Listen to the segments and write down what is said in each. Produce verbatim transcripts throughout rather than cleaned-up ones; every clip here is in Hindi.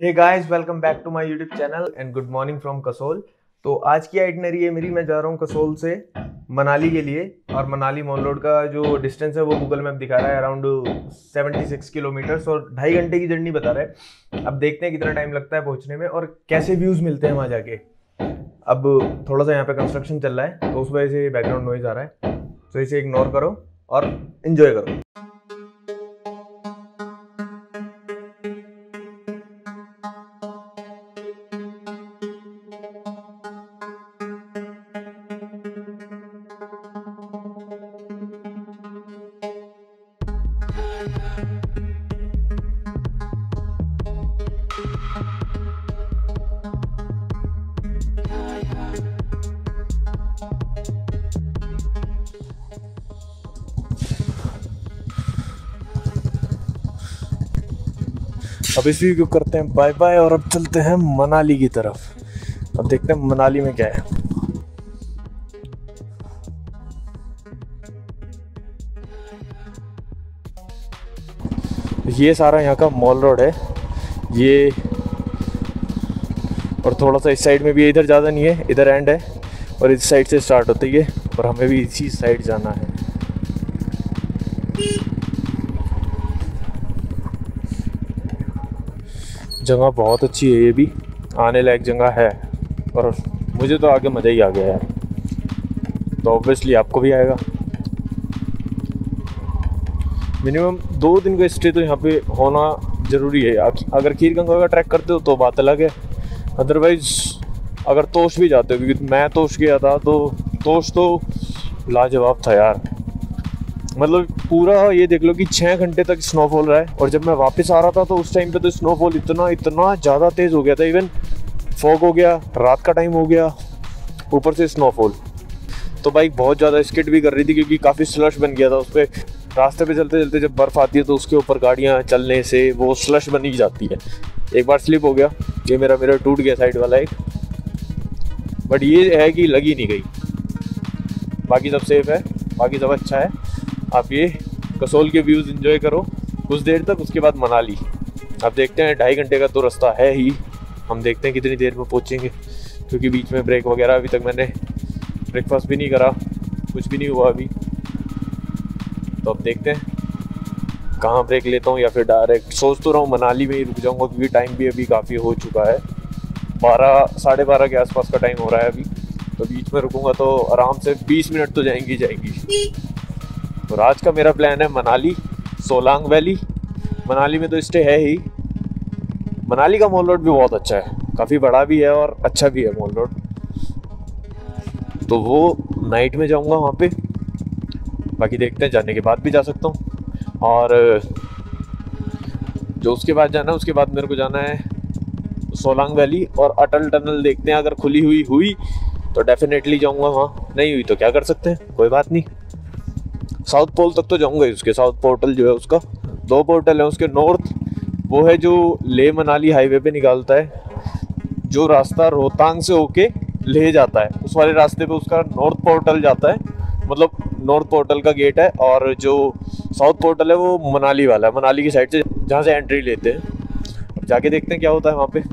Hey guys, welcome back to my YouTube channel and good morning from Kasol. तो आज की आइटनरी है मेरी, मैं जा रहा हूँ कसोल से मनाली के लिए। और मनाली मॉल रोड का जो डिस्टेंस है वो गूगल मैप दिखा रहा है अराउंड छिहत्तर किलोमीटर्स और ढाई घंटे की जर्नी बता रहा है। अब देखते हैं कितना टाइम लगता है पहुँचने में और कैसे व्यूज़ मिलते हैं वहाँ जाके। अब थोड़ा सा यहाँ पे कंस्ट्रक्शन चल रहा है तो उस वजह से बैकग्राउंड नॉइज आ रहा है, तो इसे इग्नोर करो और इन्जॉय करो। अब इसी को करते हैं बाय बाय और अब चलते हैं मनाली की तरफ। अब देखते हैं मनाली में क्या है। ये सारा यहाँ का मॉल रोड है ये, और थोड़ा सा इस साइड में भी है, इधर ज़्यादा नहीं है, इधर एंड है और इस साइड से स्टार्ट होती है और हमें भी इसी साइड जाना है। जगह बहुत अच्छी है, ये भी आने लायक जगह है और मुझे तो आगे मज़ा ही आ गया यार, तो ऑब्वियसली आपको भी आएगा। मिनिमम दो दिन का स्टे तो यहाँ पे होना ज़रूरी है। अगर खीर गंगा का ट्रैक करते हो तो बात अलग है, अदरवाइज़ अगर तोश भी जाते हो, क्योंकि मैं तोश गया था तो तोश तो लाजवाब था यार। मतलब पूरा ये देख लो कि छः घंटे तक स्नोफॉल रहा है और जब मैं वापस आ रहा था तो उस टाइम पे तो स्नोफॉल इतना इतना ज़्यादा तेज़ हो गया था, इवन फॉग हो गया, रात का टाइम हो गया, ऊपर से स्नोफॉल। तो बाइक बहुत ज़्यादा स्किड भी कर रही थी क्योंकि काफ़ी स्लश बन गया था उस पर। रास्ते पे चलते चलते जब बर्फ़ आती है तो उसके ऊपर गाड़ियाँ चलने से वो स्लश बनी जाती है। एक बार स्लिप हो गया, ये मेरा मिरर टूट गया साइड वाला एक, बट ये है कि लगी नहीं गई। बाकी सब सेफ़ है, बाकी सब अच्छा है। आप ये कसोल के व्यूज़ एंजॉय करो कुछ देर तक, उसके बाद मनाली। अब देखते हैं, ढाई घंटे का तो रास्ता है ही, हम देखते हैं कितनी देर में पहुँचेंगे, क्योंकि बीच में ब्रेक वगैरह अभी तक मैंने ब्रेकफास्ट भी नहीं करा, कुछ भी नहीं हुआ अभी। तो अब देखते हैं कहाँ ब्रेक लेता हूँ या फिर डायरेक्ट सोच तो रहा हूँ मनाली में ही रुक जाऊँगा, क्योंकि टाइम भी अभी काफ़ी हो चुका है, बारह साढ़े बारह के आसपास का टाइम हो रहा है अभी। तो बीच में रुकूँगा तो आराम से बीस मिनट तो जाएंगी जाएंगी। तो आज का मेरा प्लान है मनाली, सोलांग वैली। मनाली में तो स्टे है ही। मनाली का मॉल रोड भी बहुत अच्छा है, काफ़ी बड़ा भी है और अच्छा भी है मॉल रोड। तो वो नाइट में जाऊंगा वहाँ पे, बाकी देखते हैं, जाने के बाद भी जा सकता हूँ। और जो उसके बाद जाना है, उसके बाद मेरे को जाना है सोलांग वैली और अटल टनल देखते हैं। अगर खुली हुई हुई तो डेफिनेटली जाऊँगा वहाँ, नहीं हुई तो क्या कर सकते हैं, कोई बात नहीं। साउथ पोल तक तो जाऊंगा ही, उसके साउथ पोर्टल जो है उसका, दो पोर्टल है उसके। नॉर्थ वो है जो ले मनाली हाईवे पे निकालता है, जो रास्ता रोहतांग से होके ले जाता है, उस वाले रास्ते पे उसका नॉर्थ पोर्टल जाता है, मतलब नॉर्थ पोर्टल का गेट है। और जो साउथ पोर्टल है वो मनाली वाला है, मनाली की साइड से जहाँ से एंट्री लेते हैं। अब जाके देखते हैं क्या होता है वहाँ पे।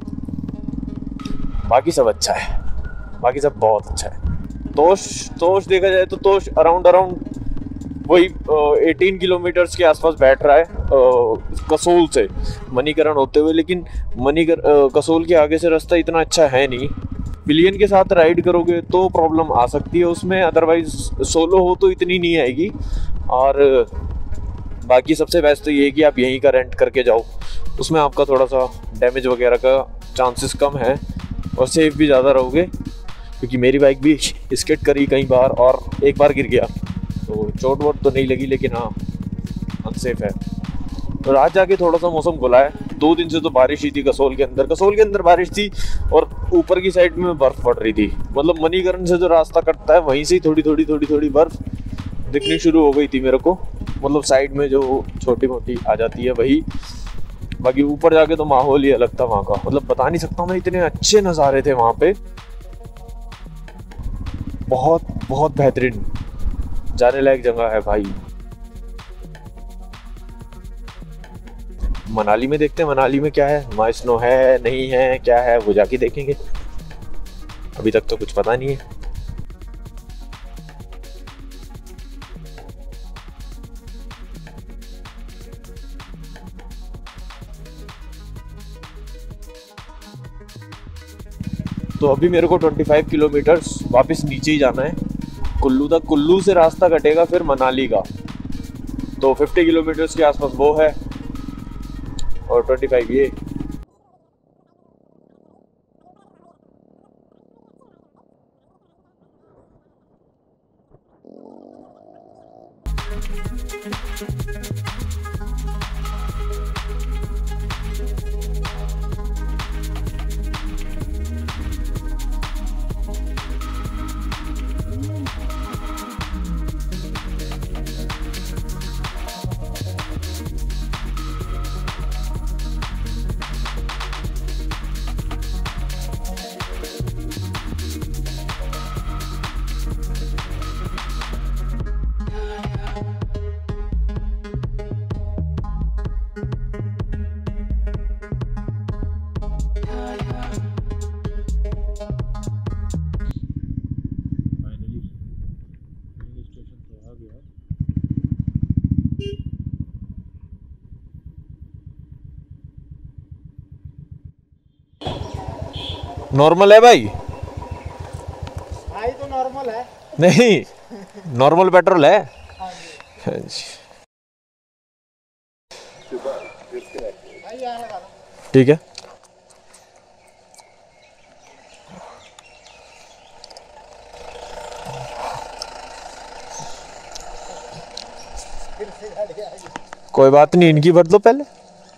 बाकी सब अच्छा है, बाकी सब बहुत अच्छा है। तोश तोश देखा जाए तो तोश अराउंड अराउंड वही अठारह किलोमीटर्स के आसपास बैठ रहा है कसोल से मणिकरण होते हुए, लेकिन मणिकर कसोल के आगे से रास्ता इतना अच्छा है नहीं। पिलियन के साथ राइड करोगे तो प्रॉब्लम आ सकती है उसमें, अदरवाइज सोलो हो तो इतनी नहीं आएगी। और बाकी सबसे बेस्ट तो ये है कि आप यहीं का रेंट करके जाओ, उसमें आपका थोड़ा सा डैमेज वगैरह का चांसेस कम है और सेफ भी ज़्यादा रहोगे, क्योंकि मेरी बाइक भी स्किड करी कई बार और एक बार गिर गया, तो चोट वोट तो नहीं लगी, लेकिन हाँ अनसेफ है। तो रात जाके थोड़ा सा मौसम खुला है, दो दिन से तो बारिश ही थी कसोल के अंदर, कसोल के अंदर बारिश थी और ऊपर की साइड में बर्फ़ पड़ रही थी। मतलब मणिकरण से जो रास्ता कटता है वहीं से ही थोड़ी थोड़ी थोड़ी थोड़ी बर्फ़ दिखनी शुरू हो गई थी मेरे को, मतलब साइड में जो छोटी मोटी आ जाती है वही। बाकी ऊपर जाके तो माहौल ही अलग था वहाँ का, मतलब बता नहीं सकता मैं, इतने अच्छे नज़ारे थे वहाँ पे, बहुत बहुत बेहतरीन, जाने लायक जगह है भाई। मनाली में देखते हैं मनाली में क्या है, वहाँ स्नो है नहीं है क्या है वो जाके देखेंगे। अभी तक तो कुछ पता नहीं है। तो अभी मेरे को पच्चीस किलोमीटर्स वापस नीचे ही जाना है कुल्लू तक। कुल्लू से रास्ता कटेगा फिर मनाली का, तो पचास किलोमीटर्स के आसपास वो है और पच्चीस ये। नॉर्मल है भाई? भाई तो नॉर्मल है। नहीं, नॉर्मल पेट्रोल है। ठीक है। कोई बात नहीं, इनकी भर दो पहले।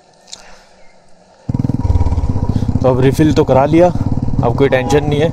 तो अब रिफिल तो करा लिया, अब कोई टेंशन नहीं है।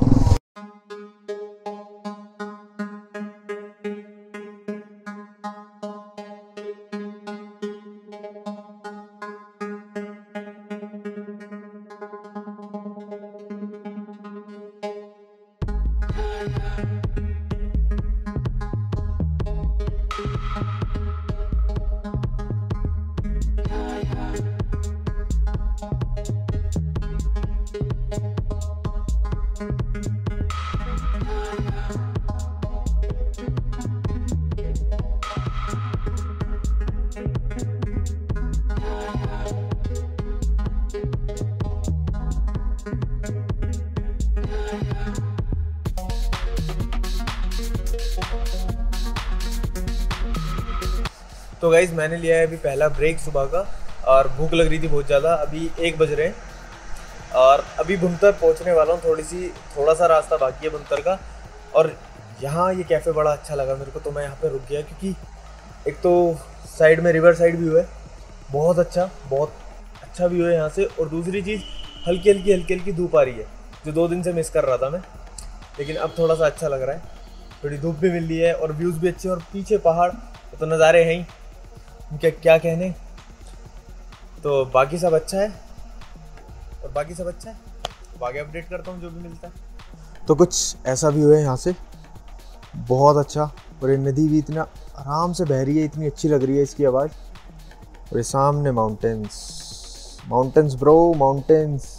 तो गाइज़ मैंने लिया है अभी पहला ब्रेक सुबह का, और भूख लग रही थी बहुत ज़्यादा। अभी एक बज रहे हैं और अभी भुंतर पहुंचने वाला हूँ। थोड़ी सी थोड़ा सा रास्ता बाकी है भुंतर का। और यहाँ ये कैफ़े बड़ा अच्छा लगा मेरे को, तो मैं यहाँ पे रुक गया, क्योंकि एक तो साइड में रिवर साइड व्यू है, बहुत अच्छा बहुत अच्छा व्यू है यहाँ से। और दूसरी चीज़, हल्की हल्की हल्की हल्की धूप आ रही है, जो दो दिन से मिस कर रहा था मैं, लेकिन अब थोड़ा सा अच्छा लग रहा है। थोड़ी धूप भी मिल रही है और व्यूज़ भी अच्छे, और पीछे पहाड़ तो नज़ारे हैं ही, क्या क्या कहने। तो बाकी सब अच्छा है, और बाकी सब अच्छा है। अब आगे अपडेट करता हूँ जो भी मिलता है। तो कुछ ऐसा व्यू है यहाँ से, बहुत अच्छा। और ये नदी भी इतना आराम से बह रही है, इतनी अच्छी लग रही है इसकी आवाज़। और ये सामने माउंटेन्स, माउंटेन्स ब्रो, माउंटेन्स।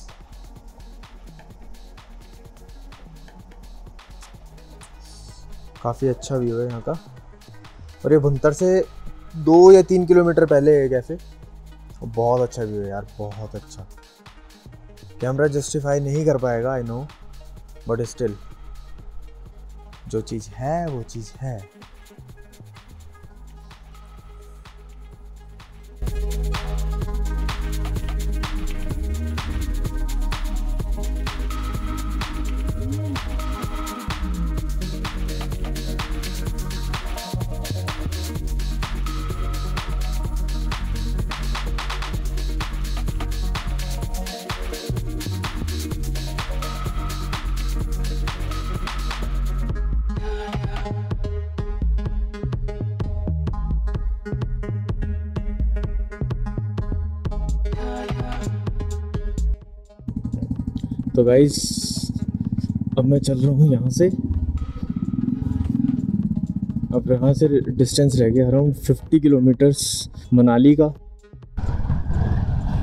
काफ़ी अच्छा व्यू है यहाँ का। और ये भुंतर से दो या तीन किलोमीटर पहले है कैफ़े। बहुत अच्छा व्यू है यार, बहुत अच्छा। कैमरा जस्टिफाई नहीं कर पाएगा, आई नो, बट स्टिल जो चीज़ है वो चीज़ है। तो गाइस अब मैं चल रहा हूँ यहाँ से। अब यहाँ से डिस्टेंस रह गया अराउंड फिफ्टी किलोमीटर्स मनाली का।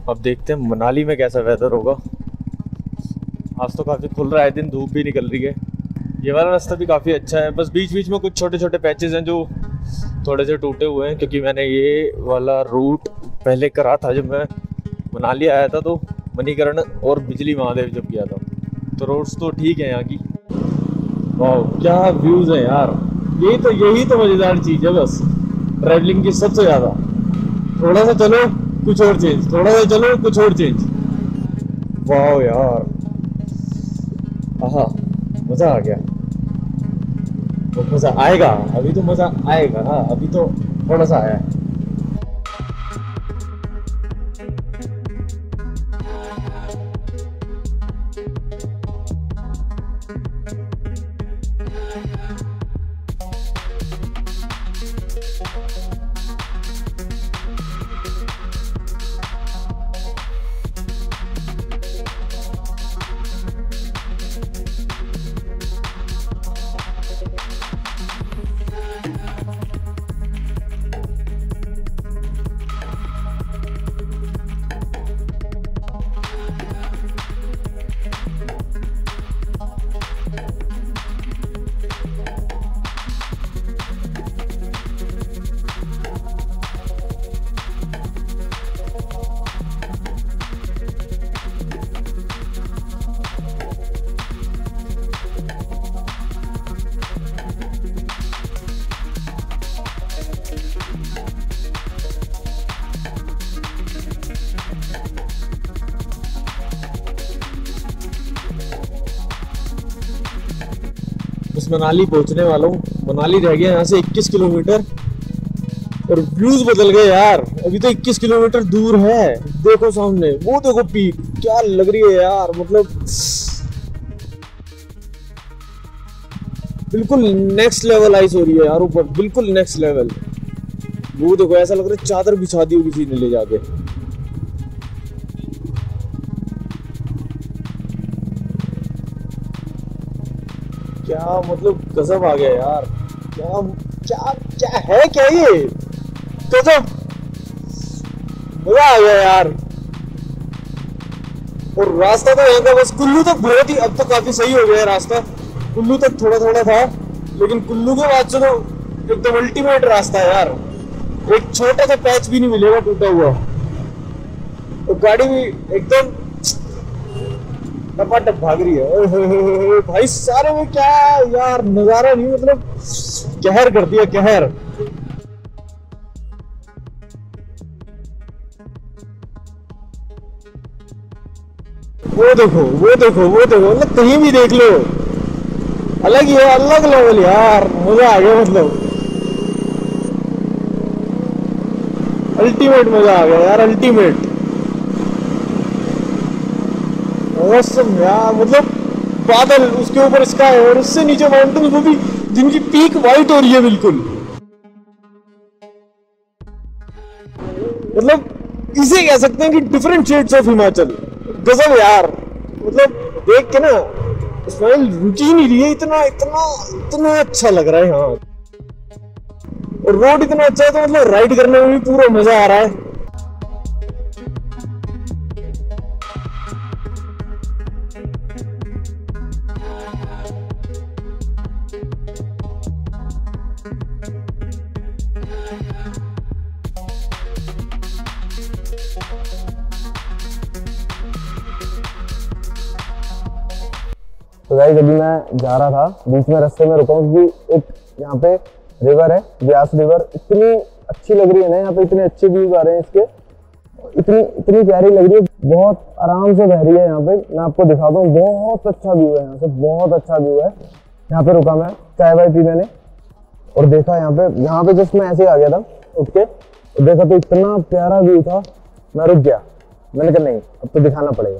अब देखते हैं मनाली में कैसा वेदर होगा। आज तो काफ़ी खुल रहा है दिन, धूप भी निकल रही है। ये वाला रास्ता भी काफ़ी अच्छा है, बस बीच बीच में कुछ छोटे छोटे पैचेस हैं जो थोड़े से टूटे हुए हैं, क्योंकि मैंने ये वाला रूट पहले करा था जब मैं मनाली आया था, तो मणिकर्ण और बिजली महादेव जब गया था। तो रोड्स तो ठीक है यहाँ की। वाह क्या व्यूज़ है यार, यही तो यही तो मज़ेदार चीज़ है बस ट्रैवलिंग की सबसे ज़्यादा। थोड़ा सा चलो कुछ और चेंज, थोड़ा सा चलो कुछ और चेंज। वाह यार, आहा मज़ा आ गया। तो मज़ा आएगा, अभी तो मज़ा आएगा। हाँ अभी तो थोड़ा सा आया है। बस मनाली पहुंचने वाला हूँ। मनाली रह गया यहाँ से इक्कीस किलोमीटर और व्यूज बदल गए यार। अभी तो इक्कीस किलोमीटर दूर है, देखो सामने वो देखो पीक क्या लग रही है यार, मतलब बिल्कुल नेक्स्ट लेवल आइस हो रही है यार ऊपर, बिल्कुल नेक्स्ट लेवल। वो देखो ऐसा लग रहा है चादर बिछा दी होगी किसी ने ले जाके। क्या मतलब गजब आ गया यार, क्या क्या क्या है क्या ये, गजब मजा आ गया यार। और रास्ता तो यहाँ का बस कुल्लू तक बहुत ही, अब तो काफी सही हो गया है रास्ता। कुल्लू तक थोड़ा थोड़ा था, लेकिन कुल्लू के बाद से तो एकदम अल्टीमेट रास्ता है यार। एक छोटा सा पैच भी नहीं मिलेगा टूटा हुआ, तो गाड़ी भी एकदम टपाटप भाग रही है। ओए होए होए भाई सारे में क्या यार नजारा नहीं, मतलब कहर कर दिया कहर। वो देखो वो देखो वो देखो, मतलब कहीं भी देख लो अलग ही है, अलग लेवल यार, मजा आ गया, मतलब अल्टीमेट मजा आ गया यार, अल्टीमेट मौसम यार। मतलब बादल, उसके ऊपर स्काई और उससे नीचे माउंटेन, वो भी जिनकी पीक वाइट हो रही है बिल्कुल। मतलब इसे कह सकते हैं कि डिफरेंट शेड्स ऑफ हिमाचल। गजब यार, मतलब देख के ना स्माइल रुक ही नहीं रही है, इतना इतना इतना अच्छा लग रहा है यहाँ। और रोड इतना अच्छा है तो मतलब राइड करने में भी पूरा मजा आ रहा है। तो गाइस अभी मैं जा रहा था, बीच में रास्ते में रुका हूँ क्योंकि एक यहाँ पे रिवर है, ब्यास रिवर। इतनी अच्छी लग रही है ना यहाँ पे, इतने अच्छे व्यूज आ रहे हैं इसके, इतनी इतनी प्यारी लग रही है, बहुत आराम से बह रही है यहाँ पे। मैं आपको दिखाता हूँ, बहुत अच्छा व्यू है यहाँ से, बहुत अच्छा व्यू है। यहाँ पे रुका मैं, चाय वाय पी मैंने और देखा यहाँ पे, यहाँ पे जस्ट मैं ऐसे ही आ गया था उठ के, और देखा तो इतना प्यारा व्यू था, मैं रुक गया। मैंने कहा नहीं अब तो दिखाना पड़ेगा।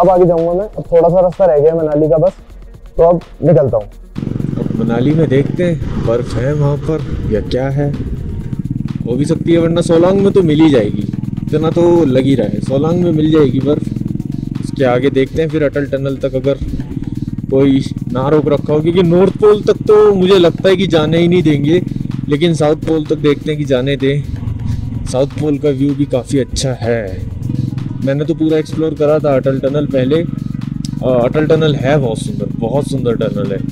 अब आगे जाऊंगा मैं। अब थोड़ा सा रास्ता रह गया मनाली का बस, तो अब निकलता हूँ। अब मनाली में देखते हैं बर्फ है वहाँ पर या क्या है, हो भी सकती है, वरना सोलांग में तो मिल ही जाएगी, इतना तो लग ही रहा है सोलांग में मिल जाएगी बर्फ। उसके आगे देखते हैं फिर अटल टनल तक अगर कोई ना रोक रखा हो, क्योंकि नॉर्थ पोल तक तो मुझे लगता है कि जाने ही नहीं देंगे, लेकिन साउथ पोल तक देखते हैं कि जाने दें। साउथ पोल का व्यू भी काफ़ी अच्छा है, मैंने तो पूरा एक्सप्लोर करा था अटल टनल पहले। अटल टनल है बहुत सुंदर, बहुत सुंदर टनल है।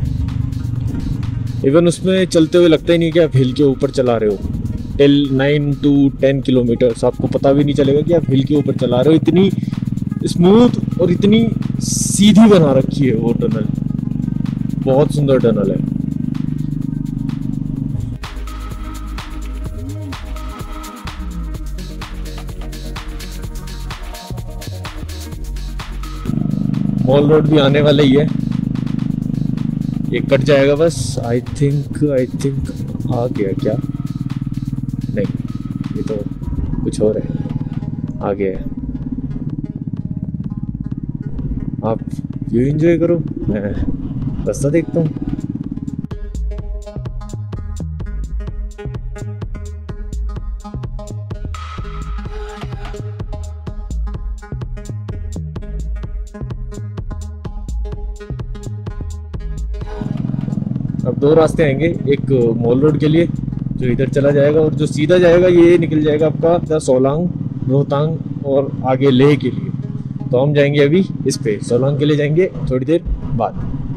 इवन उसमें चलते हुए लगता ही नहीं कि आप हिल के ऊपर चला रहे हो। Till nine to ten kilometres आपको पता भी नहीं चलेगा कि आप हिल के ऊपर चला रहे हो, इतनी स्मूथ और इतनी सीधी बना रखी है वो टनल, बहुत सुंदर टनल है। मॉल रोड भी आने वाला ही है, ये कट जाएगा बस। आई थिंक आई थिंक आ गया क्या, नहीं ये तो कुछ और है, आ गया है। आप व्यू एंजॉय करो, मैं रास्ता देखता हूँ। अब दो रास्ते आएंगे, एक मॉल रोड के लिए जो इधर चला जाएगा, और जो सीधा जाएगा ये निकल जाएगा आपका सोलांग, रोहतांग और आगे लेह के लिए। तो हम जाएंगे अभी इस पे, सोलांग के लिए जाएंगे थोड़ी देर बाद।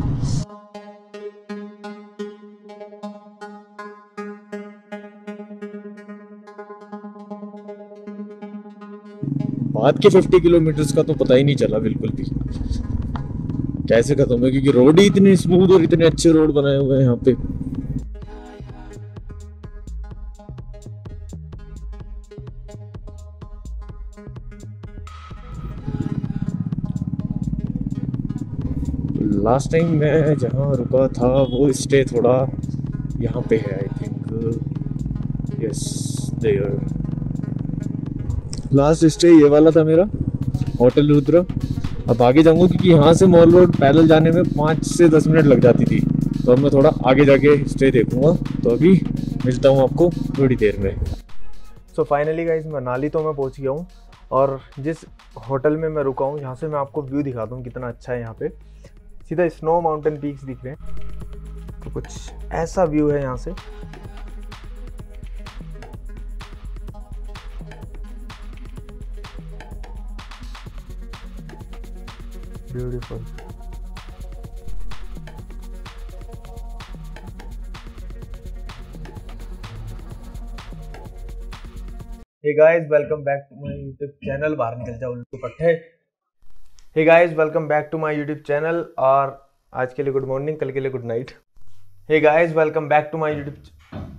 बाद के फिफ्टी किलोमीटर्स का तो पता ही नहीं चला बिल्कुल भी कैसे खत्म है, क्योंकि रोड ही इतनी स्मूथ और इतने अच्छे रोड बनाए हुए हैं यहाँ पे। लास्ट टाइम मैं जहाँ रुका था वो स्टे थोड़ा यहाँ पे है, I think yes there. Last stay ये वाला था मेरा, होटल रुद्र। अब आगे जाऊंगा क्योंकि यहाँ से मॉल रोड पैदल जाने में पाँच से दस मिनट लग जाती थी, तो अब मैं थोड़ा आगे जाके स्टे देखूंगा। तो अभी मिलता हूँ आपको थोड़ी देर में। सो फाइनली गाइस मनाली तो मैं पहुँच गया हूँ, और जिस होटल में मैं रुका हूँ यहाँ से मैं आपको व्यू दिखाता हूँ कितना अच्छा है। यहाँ पे सीधा स्नो माउंटेन पीक्स दिख रहे हैं, तो कुछ ऐसा व्यू है यहाँ से। Beautiful. Hey guys welcome back to my YouTube channel. बाहर निकल जाओ उल्लू पट्टे। Hey guys welcome back to my YouTube channel, और आज के लिए गुड मॉर्निंग, कल के लिए good night. Hey guys welcome back to my YouTube